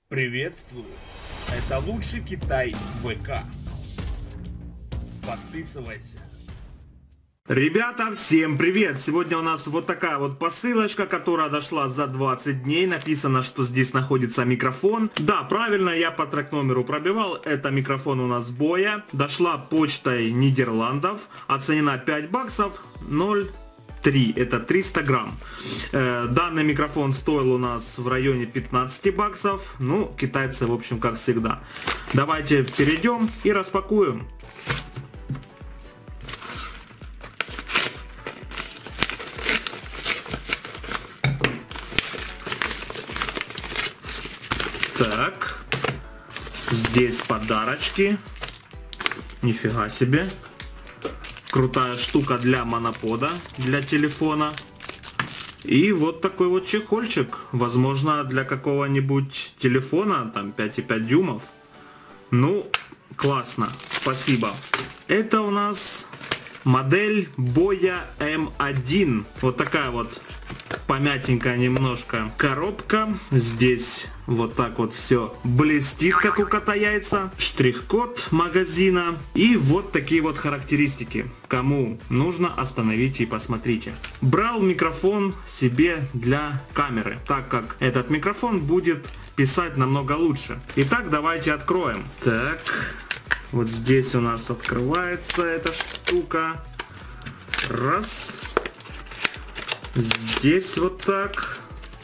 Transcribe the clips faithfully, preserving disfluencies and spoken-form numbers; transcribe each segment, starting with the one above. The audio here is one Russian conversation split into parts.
Приветствую! Это лучший Китай ВК. Подписывайся. Ребята, всем привет! Сегодня у нас вот такая вот посылочка, которая дошла за двадцать дней. Написано, что здесь находится микрофон. Да, правильно, я по трек-номеру пробивал. Это микрофон у нас Боя. Дошла почтой Нидерландов. Оценена пять баксов, ноль три, это триста грамм. Э, данный микрофон стоил у нас в районе пятнадцати баксов. Ну, китайцы, в общем, как всегда. Давайте перейдем и распакуем. Так, здесь подарочки. Нифига себе. Крутая штука для монопода, для телефона. И вот такой вот чехольчик. Возможно, для какого-нибудь телефона, там пять и пять дюймов. Ну, классно, спасибо. Это у нас модель Боя эм один. Вот такая вот помятенькая немножко коробка. Здесь вот так вот все блестит, как у кота яйца. Штрих-код магазина. И вот такие вот характеристики. Кому нужно, остановите и посмотрите. Брал микрофон себе для камеры, так как этот микрофон будет писать намного лучше. Итак, давайте откроем. Так, вот здесь у нас открывается эта штука. Раз. Здесь вот так.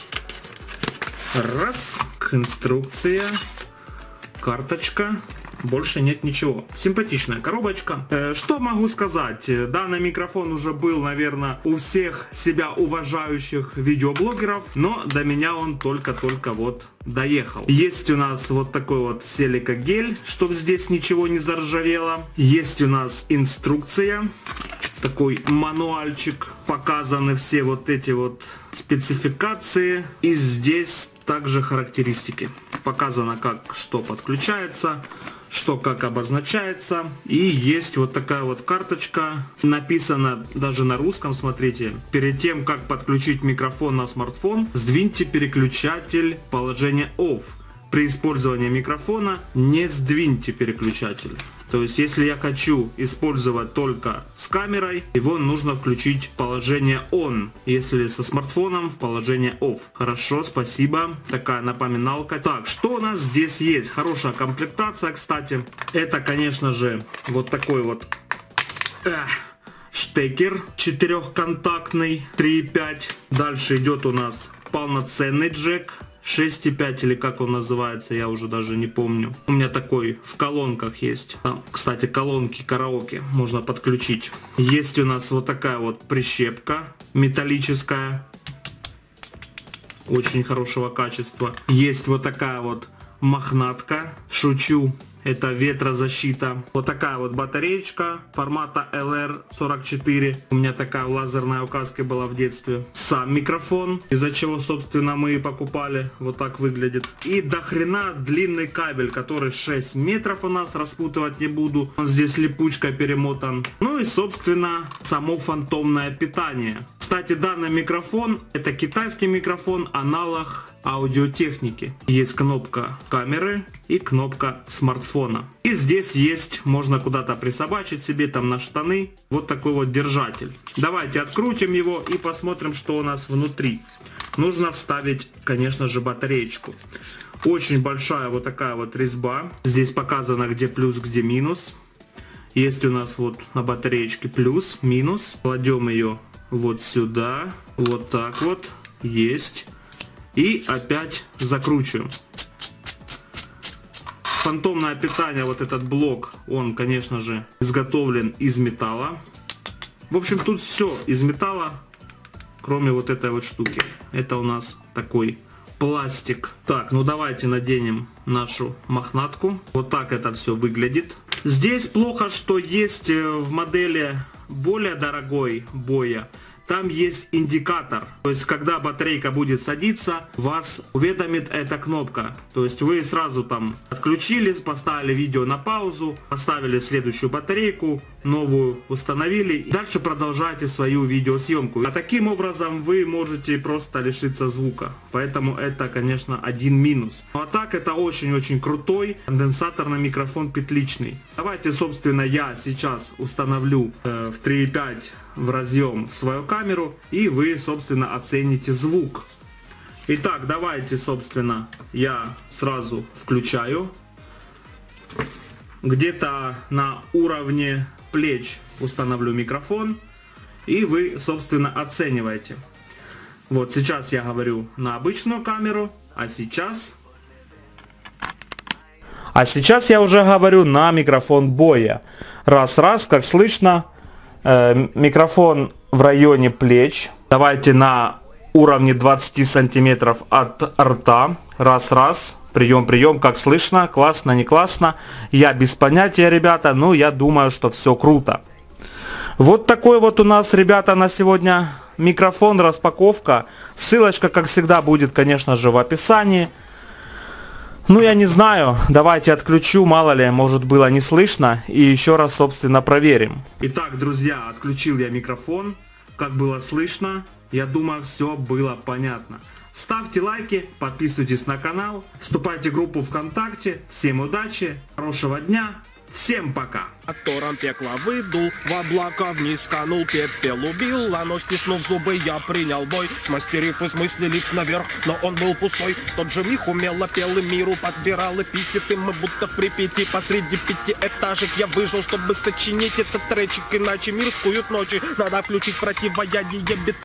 Раз. Инструкция. Карточка. Больше нет ничего. Симпатичная коробочка. Э, что могу сказать? Данный микрофон уже был, наверное, у всех себя уважающих видеоблогеров, но до меня он только-только вот доехал. Есть у нас вот такой вот силикагель, чтобы здесь ничего не заржавело. Есть у нас инструкция. Такой мануальчик. Показаны все вот эти вот спецификации. И здесь также характеристики. Показано, как что подключается, что как обозначается. И есть вот такая вот карточка. Написано даже на русском, смотрите. Перед тем, как подключить микрофон на смартфон, сдвиньте переключатель положения офф. При использовании микрофона не сдвиньте переключатель. То есть, если я хочу использовать только с камерой, его нужно включить в положение он. Если со смартфоном, в положение офф. Хорошо, спасибо. Такая напоминалка. Так, что у нас здесь есть? Хорошая комплектация, кстати. Это, конечно же, вот такой вот эх, штекер четырехконтактный три и пять. Дальше идет у нас полноценный джек. шесть и пять или как он называется, я уже даже не помню. У меня такой в колонках есть. Там, кстати, колонки караоке можно подключить. Есть у нас вот такая вот прищепка металлическая. Очень хорошего качества. Есть вот такая вот мохнатка. Шучу. Это ветрозащита. Вот такая вот батареечка формата эл эр сорок четыре. У меня такая лазерная указка была в детстве. Сам микрофон, из-за чего, собственно, мы и покупали. Вот так выглядит. И до хрена длинный кабель, который шесть метров у нас, распутывать не буду. Он здесь липучкой перемотан. Ну и, собственно, само фантомное питание. Кстати, данный микрофон, это китайский микрофон, аналог аудиотехники. Есть кнопка камеры и кнопка смартфона. И здесь есть, можно куда-то присобачить себе там на штаны, вот такой вот держатель. Давайте открутим его и посмотрим, что у нас внутри. Нужно вставить, конечно же, батареечку. Очень большая вот такая вот резьба. Здесь показано, где плюс, где минус. Есть у нас вот на батареечке плюс, минус. Кладем ее вот сюда, вот так вот. Есть. И опять закручиваем. Фантомное питание, вот этот блок, он, конечно же, изготовлен из металла. В общем, тут все из металла, кроме вот этой вот штуки. Это у нас такой пластик. Так, ну давайте наденем нашу мохнатку. Вот так это все выглядит. Здесь плохо, что есть в модели более дорогой Боя. Там есть индикатор, то есть когда батарейка будет садиться, вас уведомит эта кнопка. То есть вы сразу там отключились, поставили видео на паузу, поставили следующую батарейку, новую установили. Дальше продолжайте свою видеосъемку. А таким образом вы можете просто лишиться звука. Поэтому это, конечно, один минус. Ну а так это очень-очень крутой конденсаторный микрофон петличный. Давайте, собственно, я сейчас установлю э, в три и пять в разъем в свою камеру. И вы, собственно, оцените звук. Итак, давайте, собственно, я сразу включаю. Где-то на уровне плеч установлю микрофон. И вы, собственно, оцениваете. Вот сейчас я говорю на обычную камеру. А сейчас... А сейчас я уже говорю на микрофон Боя. Раз-раз, как слышно. Э, микрофон в районе плеч. Давайте на уровне двадцать сантиметров от рта. Раз-раз. Прием-прием, как слышно. Классно, не классно. Я без понятия, ребята. Но я думаю, что все круто. Вот такой вот у нас, ребята, на сегодня микрофон, распаковка. Ссылочка, как всегда, будет, конечно же, в описании. Ну, я не знаю. Давайте отключу. Мало ли, может, было не слышно. И еще раз, собственно, проверим. Итак, друзья, отключил я микрофон. Как было слышно, я думаю, все было понятно. Ставьте лайки, подписывайтесь на канал, вступайте в группу ВКонтакте. Всем удачи, хорошего дня, всем пока! Котором пекло выдул, в облака вниз канул, пепел убил, а но стиснув зубы я принял бой, смастерив и смысле лифт наверх, но он был пустой. В тот же миг умело пел и миру подбирал эпитеты, мы будто в Припяти посреди пятиэтажек я выжил, чтобы сочинить этот тречик, иначе мир скуют ночи, надо включить противоядие бет.